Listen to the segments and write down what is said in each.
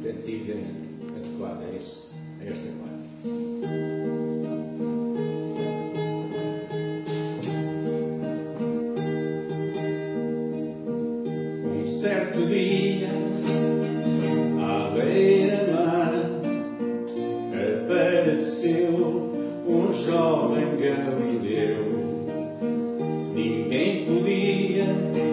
cantiga adequada a esta parte. Um certo dia, à beira-mar, apareceu um jovem Galileu. Ninguém podia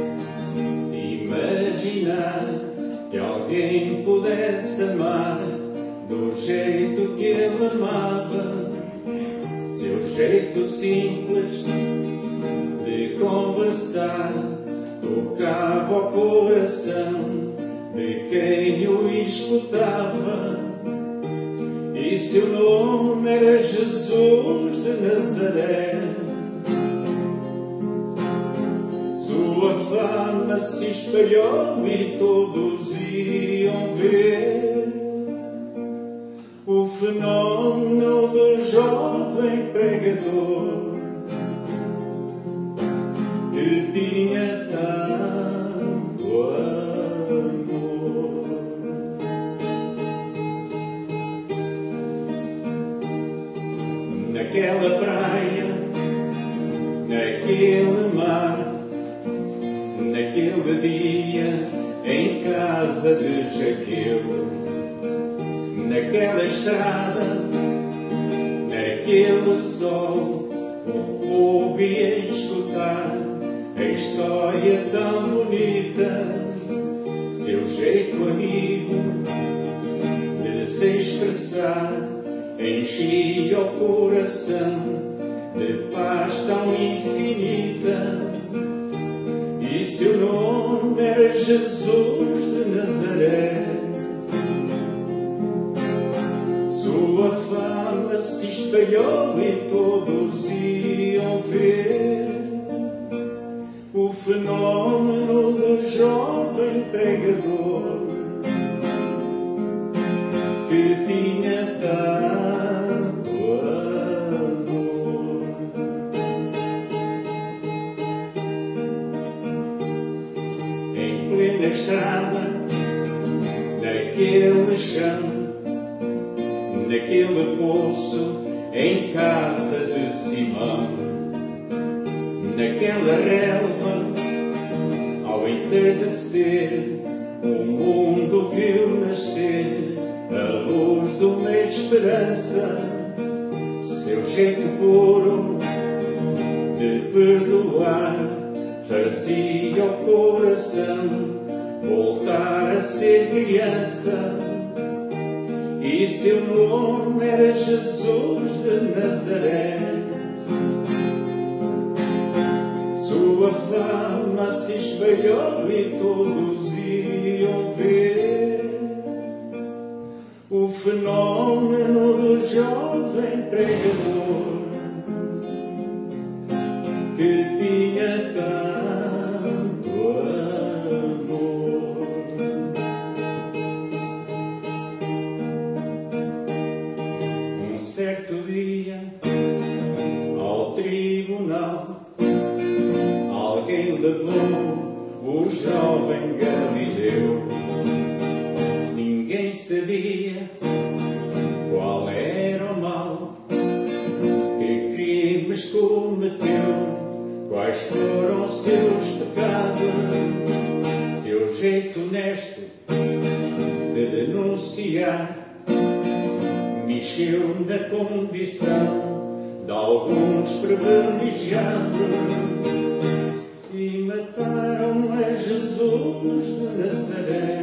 imaginar que alguém pudesse amar do jeito que ele amava. Seu jeito simples de conversar tocava o coração de quem o escutava. E seu nome era Jesus de Nazaré. Sua fama se espalhou e todos iam ver o fenómeno do jovem pregador que tinha tanto amor. Naquela praia, naquele mar, naquele dia, em casa de Jaqueu, naquela estrada, naquele sol, o povo ia escutar a história tão bonita. Seu jeito amigo de se expressar enchia o coração de paz tão infinita. E seu nome era Jesus de Nazaré. Sua fama se espalhou e todos iam ver o fenómeno do jovem pregador que tinha tanto amor. Em plena estrada, naquele chão, naquele poço, em casa de Simão, naquela relva, ao entardecer, o mundo viu nascer a luz de uma esperança. Seu jeito puro de perdoar fazia o coração voltar a ser criança. E seu nome era Jesus de Nazaré. Sua fama se espalhou e todos iam ver o fenómeno do jovem pregador que tinha tanto amor. Um certo dia, ao tribunal, alguém levou o jovem Galileu. Ninguém sabia qual era o mal, que crimes cometeu, quais foram seus pecados. Seu jeito honesto de denunciar mexeu na condição de alguns privilegiados e mataram a Jesus de Nazaré.